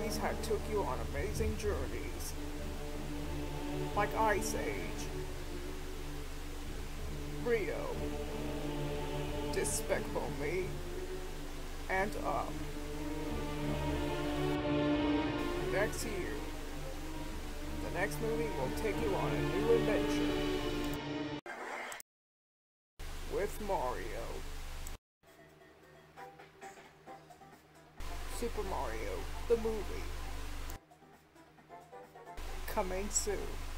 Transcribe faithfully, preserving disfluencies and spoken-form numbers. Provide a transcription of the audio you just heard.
movies have took you on amazing journeys, like Ice Age, Rio, Despicable Me, and Up. Next year, the next movie will take you on a new adventure with Mario. Super Mario, the movie. Coming soon.